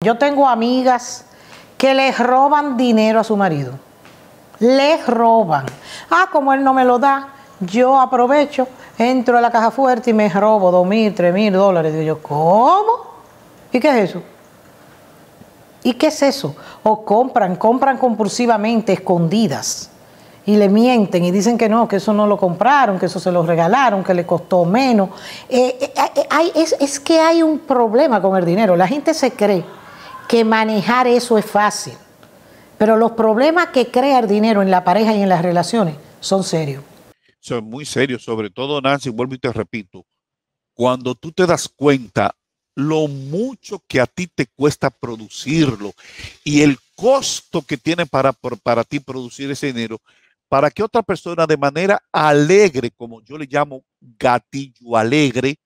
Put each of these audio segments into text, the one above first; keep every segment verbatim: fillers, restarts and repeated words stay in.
Yo tengo amigas que les roban dinero a su marido. Les roban. Ah, como él no me lo da, yo aprovecho, entro a la caja fuerte y me robo dos mil, tres mil dólares. Digo yo, ¿cómo? ¿Y qué es eso? ¿Y qué es eso? O compran, compran compulsivamente, escondidas. Y le mienten y dicen que no, que eso no lo compraron, que eso se lo regalaron, que le costó menos. Eh, eh, eh, hay, es, es que hay un problema con el dinero. La gente se cree que manejar eso es fácil. Pero los problemas que crea el dinero en la pareja y en las relaciones son serios. Son muy serios, sobre todo, Nancy, vuelvo y te repito, cuando tú te das cuenta lo mucho que a ti te cuesta producirlo y el costo que tiene para, para ti producir ese dinero, para que otra persona de manera alegre, como yo le llamo gatillo alegre,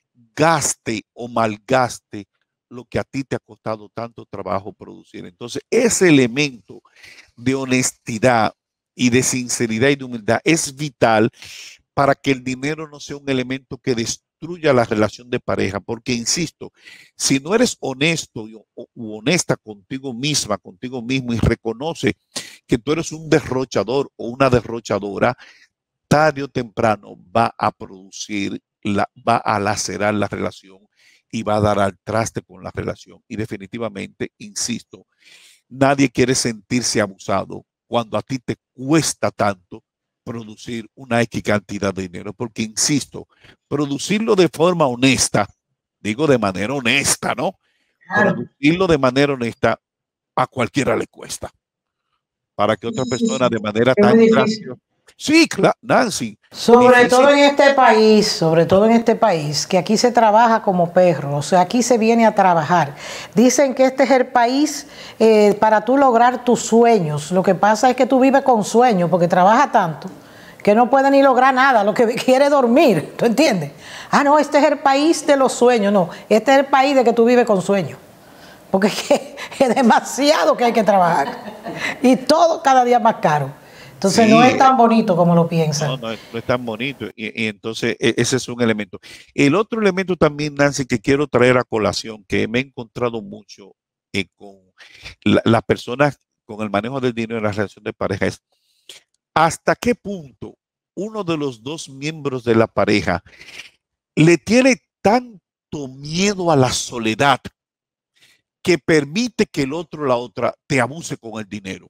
gaste o malgaste lo que a ti te ha costado tanto trabajo producir. Entonces, ese elemento de honestidad y de sinceridad y de humildad es vital para que el dinero no sea un elemento que destruya la relación de pareja, porque insisto, si no eres honesto u honesta contigo misma, contigo mismo y reconoce que tú eres un derrochador o una derrochadora, tarde o temprano va a producir, la, va a lacerar la relación y va a dar al traste con la relación. Y definitivamente, insisto, nadie quiere sentirse abusado cuando a ti te cuesta tanto producir una X cantidad de dinero, porque insisto, producirlo de forma honesta, digo de manera honesta, ¿no? Claro. Producirlo de manera honesta a cualquiera le cuesta. Para que otra persona de manera tan graciosa. Sí, claro, Nancy. Sobre difícil. todo en este país, sobre todo en este país, que aquí se trabaja como perro, o sea, aquí se viene a trabajar. Dicen que este es el país eh, para tú lograr tus sueños. Lo que pasa es que tú vives con sueños, porque trabaja tanto, que no puede ni lograr nada, lo que quiere es dormir, ¿tú entiendes? Ah, no, este es el país de los sueños, no, este es el país de que tú vives con sueños. Porque es, que es demasiado que hay que trabajar. Y todo cada día más caro. Entonces sí, no es tan bonito como lo piensan. No, no, no es tan bonito. Y, y entonces ese es un elemento. El otro elemento también, Nancy, que quiero traer a colación, que me he encontrado mucho eh, con las la personas con el manejo del dinero en la relación de pareja, es hasta qué punto uno de los dos miembros de la pareja le tiene tanto miedo a la soledad que permite que el otro o la otra te abuse con el dinero.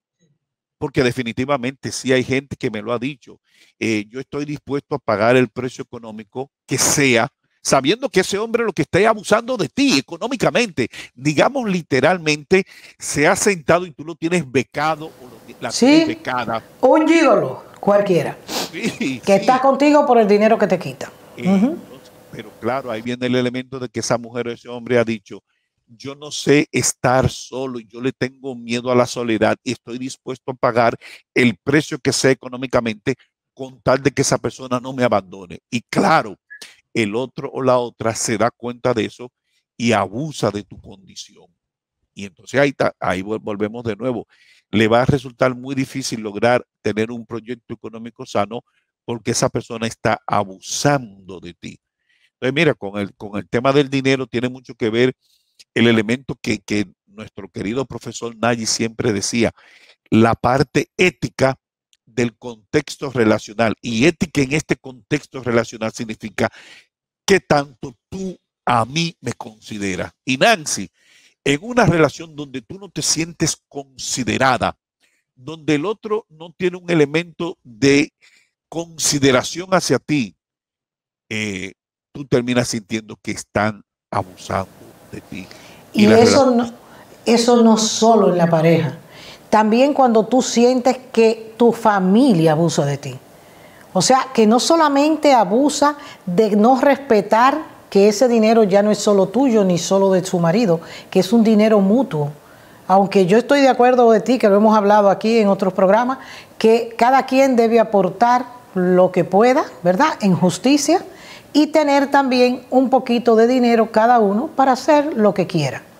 Porque definitivamente sí hay gente que me lo ha dicho. Eh, yo estoy dispuesto a pagar el precio económico que sea, sabiendo que ese hombre lo que está abusando de ti económicamente, digamos literalmente, se ha sentado y tú lo tienes becado o lo, la sí, tienes becada. Un gigolo, cualquiera, sí, que sí. está contigo por el dinero que te quita. Eh, uh-huh. entonces, pero claro, ahí viene el elemento de que esa mujer o ese hombre ha dicho, yo no sé estar solo, yo le tengo miedo a la soledad y estoy dispuesto a pagar el precio que sea económicamente con tal de que esa persona no me abandone. Y claro, el otro o la otra se da cuenta de eso y abusa de tu condición. Y entonces ahí, está, ahí volvemos de nuevo. Le va a resultar muy difícil lograr tener un proyecto económico sano porque esa persona está abusando de ti. Entonces, mira, con el, con el tema del dinero tiene mucho que ver el elemento que, que nuestro querido profesor Nagy siempre decía, la parte ética del contexto relacional. Y ética en este contexto relacional significa qué tanto tú a mí me consideras. Y Nancy, en una relación donde tú no te sientes considerada, donde el otro no tiene un elemento de consideración hacia ti, eh, tú terminas sintiendo que están abusando de ti. Y, y eso, no, eso no solo en la pareja, también cuando tú sientes que tu familia abusa de ti. O sea, que no solamente abusa de no respetar que ese dinero ya no es solo tuyo ni solo de su marido, que es un dinero mutuo. Aunque yo estoy de acuerdo de ti, que lo hemos hablado aquí en otros programas, que cada quien debe aportar lo que pueda, ¿verdad?, en justicia, y tener también un poquito de dinero cada uno para hacer lo que quiera.